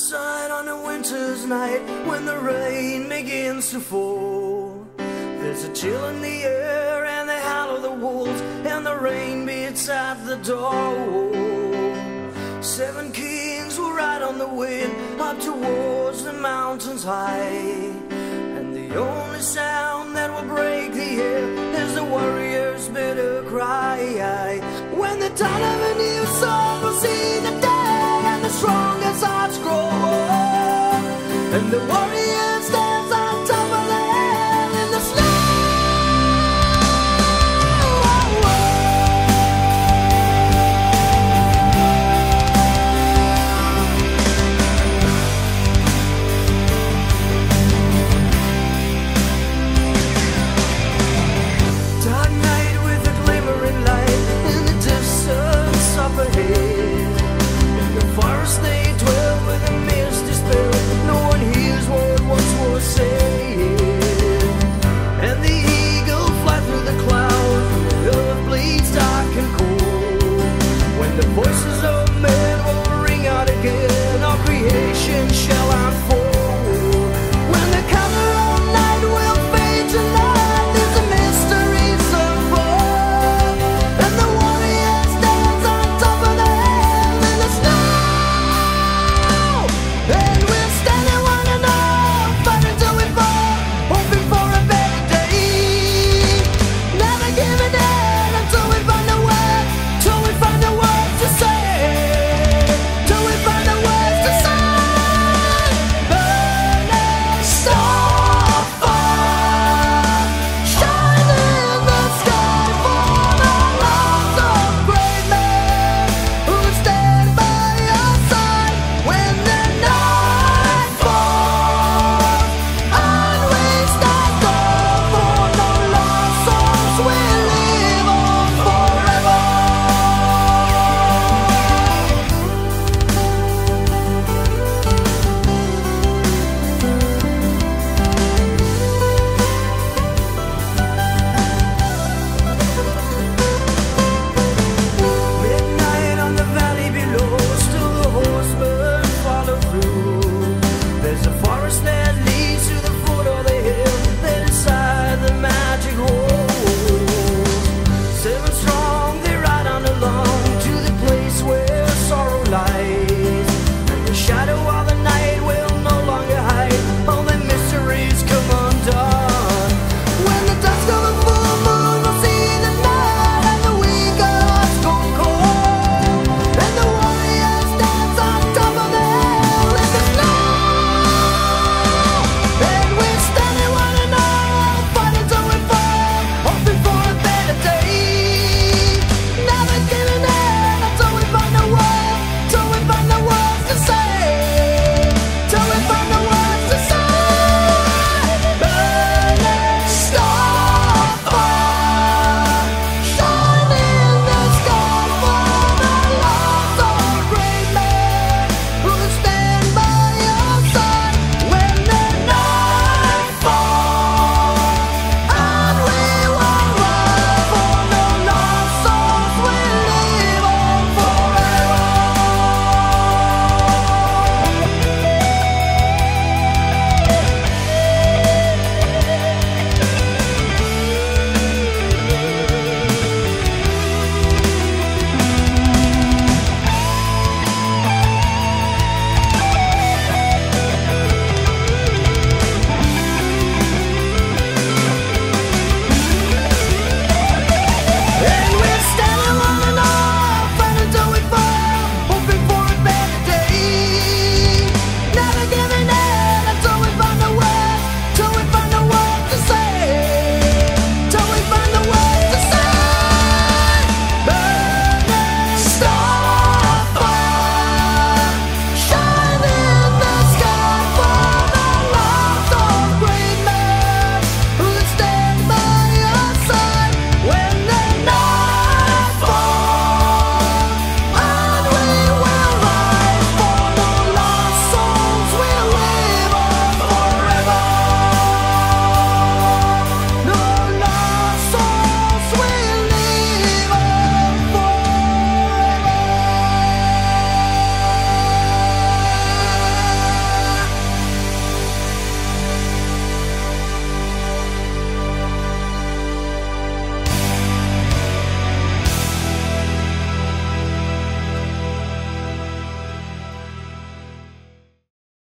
outside on a winter's night when the rain begins to fall. There's a chill in the air and the howl of the wolves, and the rain beats at the door. 7 kings will ride on the wind up towards the mountains high, and the only sound that will break the air is the warrior's bitter cry. When the dawn of a new song will see the day, and the strongest hearts grow old, and the warrior